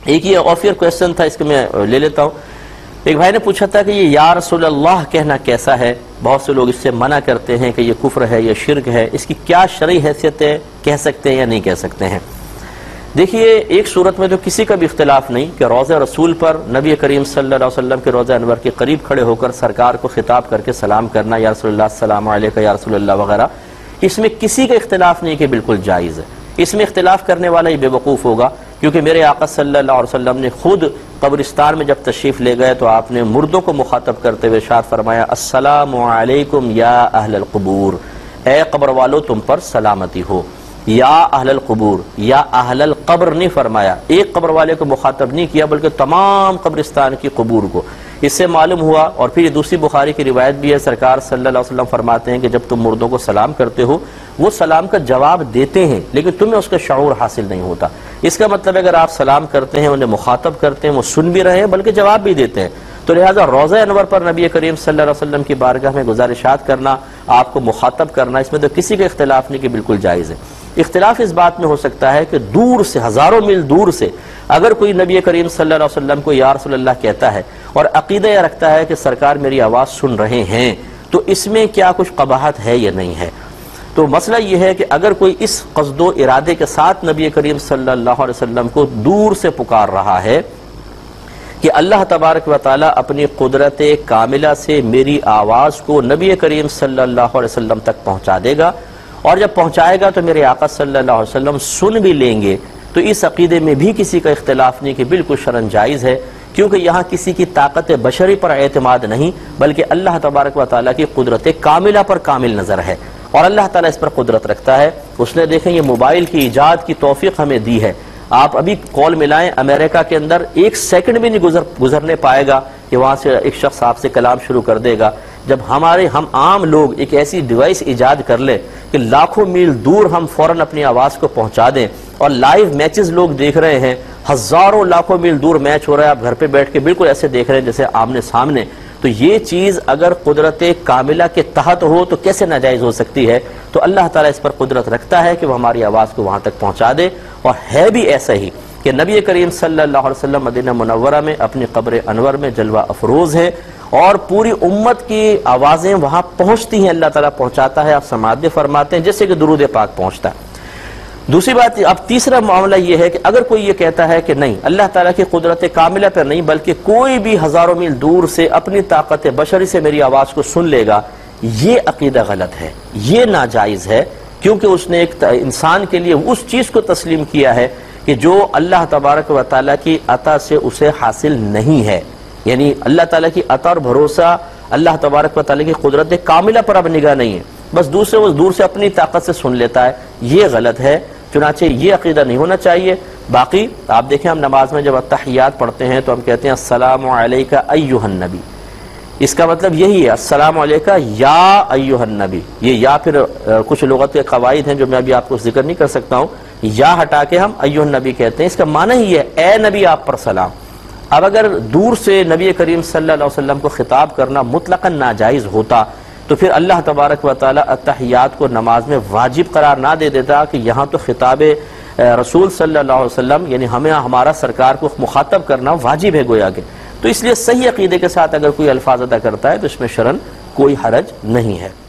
ایک یہ اور پھر کویسچن تھا، اس کو میں لے لیتا ہوں۔ ایک بھائی نے پوچھا تھا کہ یہ یا رسول اللہ کہنا کیسا ہے؟ بہت سے لوگ اس سے منع کرتے ہیں کہ یہ کفر ہے، یہ شرک ہے، اس کی کیا شرعی حیثیت ہے، کہہ سکتے ہیں یا نہیں کہہ سکتے ہیں؟ دیکھیے، ایک صورت میں تو کسی کا بھی اختلاف نہیں کہ روضہ رسول پر نبی کریم صلی اللہ علیہ وسلم کے روضہ انور کے قریب کھڑے ہو کر سرکار کو خطاب کر کے سلام کرنا، یا رسول اللہ السلام علیکہ یا رسول اللہ وغیرہ، اس میں کسی کا اختلاف نہیں کہ بالکل جائز ہے۔ اس میں اختلاف کرنے والا یہ بے وقوف ہوگا، کیونکہ میرے آقا صلی اللہ علیہ وسلم نے خود قبرستان میں جب تشریف لے گئے تو آپ نے مردوں کو مخاطب کرتے ہوئے ارشاد فرمایا، السلام علیکم یا اہل القبور، اے قبر والو تم پر سلامتی ہو۔ یا اہل القبور، یا اہل القبر نہیں فرمایا، ایک قبر والے کو مخاطب نہیں کیا بلکہ تمام قبرستان کی قبور کو۔ اس سے معلوم ہوا، اور پھر یہ دوسری بخاری کی روایت بھی ہے، سرکار صلی اللہ علیہ وسلم فرماتے ہیں کہ جب تم مردوں کو سلام کرتے ہو وہ سلام کا جواب دیتے ہیں لیکن تمہیں اس کا شعور حاصل نہیں ہوتا۔ اس کا مطلب اگر آپ سلام کرتے ہیں، انہیں مخاطب کرتے ہیں، وہ سن بھی رہے ہیں بلکہ جواب بھی دیتے ہیں، تو لہٰذا روضہ انور پر نبی کریم صلی اللہ علیہ وسلم کی بارگاہ میں گزارشات کرنا، آپ کو مخاطب کرنا، اس میں تو کسی کا اختلاف نہیں کہ بالکل جائز ہے۔ اختلاف اس بات میں ہو سکتا ہے کہ دور سے، ہزاروں میل دور سے اگر کوئی نبی کریم صلی اللہ علیہ وسلم کو یا رسول اللہ کہتا ہے اور عقیدہ یہ رکھتا ہے کہ سرکار میری آواز سن رہے ہیں، تو اس میں کیا کچھ قباحت ہے یا نہیں ہے؟ تو مسئلہ یہ ہے کہ اگر کوئی اس قصد و ارادے کے ساتھ نبی کریم صلی اللہ علیہ وسلم کو دور سے پکار رہا ہے کہ اللہ تبارک و تعالی اپنی قدرت کاملہ سے میری آواز کو نبی کریم صلی اللہ علیہ وسلم تک پہنچا دے گا، اور جب پہنچائے گا تو میرے آقا صلی اللہ علیہ وسلم سن بھی لیں گے، تو اس عقیدے میں بھی کسی کا اختلاف نہیں کہ بالکل شرعاً جائز ہے، کیونکہ یہاں کسی کی طاقت بشری پر اعتماد نہیں بلکہ اللہ تبارک و تعالیٰ کی قدرت کاملہ پر کامل نظر ہے، اور اللہ تعالیٰ اس پر قدرت رکھتا ہے۔ اس نے دیکھیں یہ موبائل کی ایجاد کی توفیق ہمیں دی ہے، آپ ابھی کال ملائیں، امریکہ کے اندر ایک سیکنڈ بھی نہیں گزرنے پائے گا کہ وہاں سے ایک شخص آپ سے کلام شروع کر دے گا۔ جب ہم عام لوگ ایک ایسی ڈیوائس ایجاد کر لیں کہ لاکھوں میل دور ہم فوراً اپنی آواز کو پہنچا دیں، اور لائیو میچز لوگ دیکھ رہے ہیں، ہزاروں لاکھوں میل دور میچ ہو رہا ہے، آپ گھر پہ بیٹھ کے بالکل ایسے دیکھ رہے ہیں جیسے آمنے سامنے، تو یہ چیز اگر قدرت کاملہ کے تحت ہو تو کیسے ناجائز ہو سکتی ہے؟ تو اللہ تعالیٰ اس پر قدرت رکھتا ہے کہ وہ ہماری آواز کو وہاں تک پہنچا دے، اور ہے بھی ایسا ہی کہ نبی کریم صلی اللہ علیہ وسلم مدینہ منورہ میں اپنی قبر انور میں جلوہ افروز ہے، اور پوری امت کی آوازیں وہاں پہنچتی ہیں، اللہ تعالیٰ پہنچاتا ہے، آپ سماعت بھی فرماتے ہیں جیسے کہ درود پاک پہنچتا ہے۔ دوسری بات، اب تیسرا معاملہ یہ ہے کہ اگر کوئی یہ کہتا ہے کہ نہیں، اللہ تعالیٰ کی قدرت کاملہ پر نہیں بلکہ کوئی بھی ہزاروں میل دور سے اپنی طاقت بشری سے میری آواز کو سن لے گا، یہ عقیدہ غلط ہے، یہ ناجائز ہے، کیونکہ اس نے ایک انسان کے لیے اس چیز کو تسلیم کیا ہے کہ جو اللہ تبارک و تعالیٰ کی عطا سے اسے حاصل نہیں ہے، یعنی اللہ تعالیٰ کی عطا اور بھروسہ اللہ تبارک و تعالیٰ کی قدرت کاملہ پر اب نگاہ نہیں ہے، بس دور سے اپنی طاقت سے سن لیتا ہے، یہ غلط ہے۔ چنانچہ یہ عقیدہ نہیں ہونا چاہیے۔ باقی آپ دیکھیں، ہم نماز میں جب التحیات پڑھتے ہیں تو ہم کہتے ہیں السلام علیکہ ایھا النبی، اس کا مطلب یہی ہے السلام علیکہ یا ایھا النبی۔ یہ یا پھر کچھ لغت کے قواعد ہیں جو میں ابھی آپ کو ذکر نہیں کر سکتا ہوں، یا ہٹا کے ہم ایھا النبی کہتے ہیں، اس کا معنی ہی ہے اے نبی آپ پر سلام۔ اب اگر دور سے نبی کریم صلی اللہ علیہ وسلم کو خطاب کرنا مطلقاً ناجائز ہوتا تو پھر اللہ تبارک و تعالیٰ التحیات کو نماز میں واجب قرار نہ دے دیتا کہ یہاں تو خطاب رسول صلی اللہ علیہ وسلم یعنی ہمیں ہمارا سرکار کو مخاطب کرنا واجب ہے گویا کہ۔ تو اس لیے صحیح عقیدے کے ساتھ اگر کوئی الفاظ ادا کرتا ہے تو اس میں شرعاً کوئی حرج نہیں ہے۔